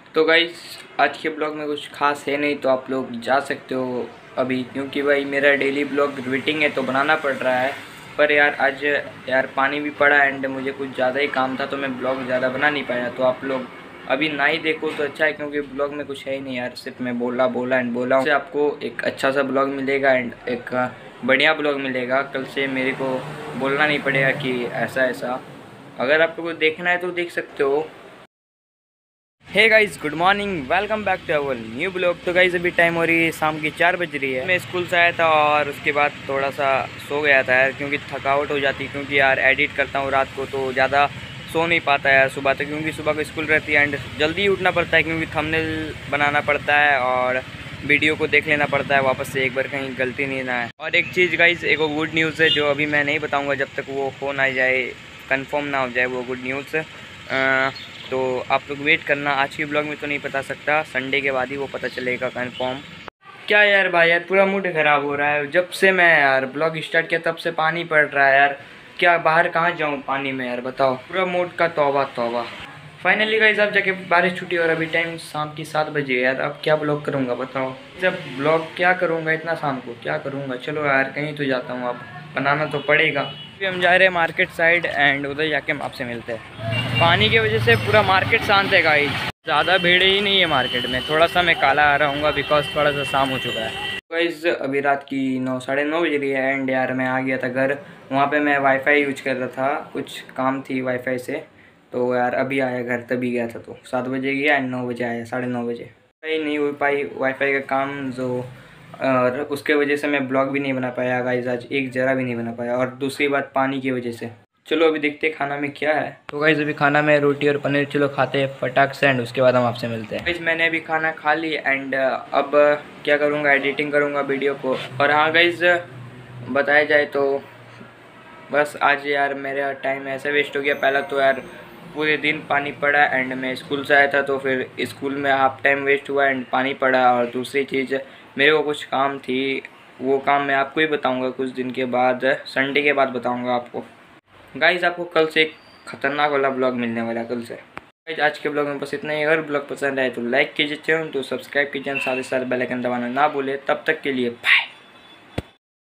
तो गाइस आज के ब्लॉग में कुछ खास है नहीं, तो आप लोग जा सकते हो अभी, क्योंकि भाई मेरा डेली ब्लॉग वेटिंग है तो बनाना पड़ रहा है। पर यार आज यार पानी भी पड़ा एंड मुझे कुछ ज़्यादा ही काम था तो मैं ब्लॉग ज़्यादा बना नहीं पाया। तो आप लोग अभी ना ही देखो तो अच्छा है, क्योंकि ब्लॉग में कुछ है ही नहीं यार, सिर्फ मैं बोला बोला उससे आपको एक अच्छा सा ब्लॉग मिलेगा एंड एक बढ़िया ब्लॉग मिलेगा। कल से मेरे को बोलना नहीं पड़ेगा कि ऐसा ऐसा। अगर आपको कुछ देखना है तो देख सकते हो। Hey guys, good morning, welcome back to our new blog. तो गाइस अभी टाइम हो रही है शाम की 4 बज रही है। मैं स्कूल से आया था और उसके बाद थोड़ा सा सो गया था यार, क्योंकि थकावट हो जाती है, क्योंकि यार एडिट करता हूँ रात को तो ज़्यादा सो नहीं पाता यार सुबह तक, क्योंकि सुबह को स्कूल रहती है एंड जल्दी उठना पड़ता है, क्योंकि थंबनेल बनाना पड़ता है और वीडियो को देख लेना पड़ता है वापस से एक बार, कहीं गलती नहीं ना है। और एक चीज़ गाइस, एक गुड न्यूज़ है जो अभी मैं नहीं बताऊँगा जब तक वो फ़ोन आ जाए, कन्फर्म ना हो जाए वो गुड न्यूज़। तो आप लोग वेट करना, आज की ब्लॉग में तो नहीं पता सकता, संडे के बाद ही वो पता चलेगा कंफर्म। क्या यार भाई, यार पूरा मूड ख़राब हो रहा है। जब से मैं यार ब्लॉग स्टार्ट किया तब से पानी पड़ रहा है यार, क्या बाहर कहाँ जाऊँ पानी में यार, बताओ। पूरा मूड का तौबा तौबा। फाइनली गाइस अब जाके बारिश छुट्टी और अभी टाइम शाम की 7 बजे यार, अब क्या ब्लॉग करूँगा बताओ। जब ब्लॉग क्या करूँगा इतना शाम को, क्या करूँगा। चलो यार कहीं तो जाता हूँ, अब बनाना तो पड़ेगा। अभी हम जा रहे हैं मार्केट साइड एंड उधर जाके हम आपसे मिलते हैं। पानी की वजह से पूरा मार्केट शांत है गाइस, ज़्यादा भीड़ ही नहीं है मार्केट में। थोड़ा सा मैं काला आ रहा हूँ बिकॉज थोड़ा सा शाम हो चुका है। गाइस अभी रात की 9 साढ़े 9 बज रही है एंड यार मैं आ गया था घर। वहाँ पे मैं वाईफाई यूज कर रहा था, कुछ काम थी वाईफाई से, तो यार अभी आया घर, तभी गया था। तो 7 बजे गया एंड 9 बजे आया, साढ़े 9 बजे। नहीं हो पाई वाईफाई का काम जो, और उसके वजह से मैं ब्लॉग भी नहीं बना पाया गाइस, आज एक जरा भी नहीं बना पाया। और दूसरी बात पानी की वजह से। चलो अभी देखते हैं खाना में क्या है। तो गाइस अभी खाना में रोटी और पनीर, चलो खाते हैं फटाक से एंड उसके बाद हम आपसे मिलते हैं। गाइस मैंने अभी खाना खा ली एंड अब क्या करूँगा, एडिटिंग करूँगा वीडियो को। और हाँ गाइस बताया जाए तो बस आज यार मेरा टाइम ऐसे वेस्ट हो गया। पहला तो यार पूरे दिन पानी पड़ा एंड मैं स्कूल से आया था तो फिर स्कूल में हाफ टाइम वेस्ट हुआ एंड पानी पड़ा। और दूसरी चीज़ मेरे को कुछ काम थी, वो काम मैं आपको ही बताऊंगा कुछ दिन के बाद, संडे के बाद बताऊंगा आपको। गाइस आपको कल से एक खतरनाक वाला ब्लॉग मिलने वाला है कल से। गाइस आज के ब्लॉग में बस इतना ही। अगर ब्लॉग पसंद आए तो लाइक कीजिए, चैनल तो सब्सक्राइब कीजिए, साथ ही साथ बेल आइकन दबाना ना भूले। तब तक के लिए बाय।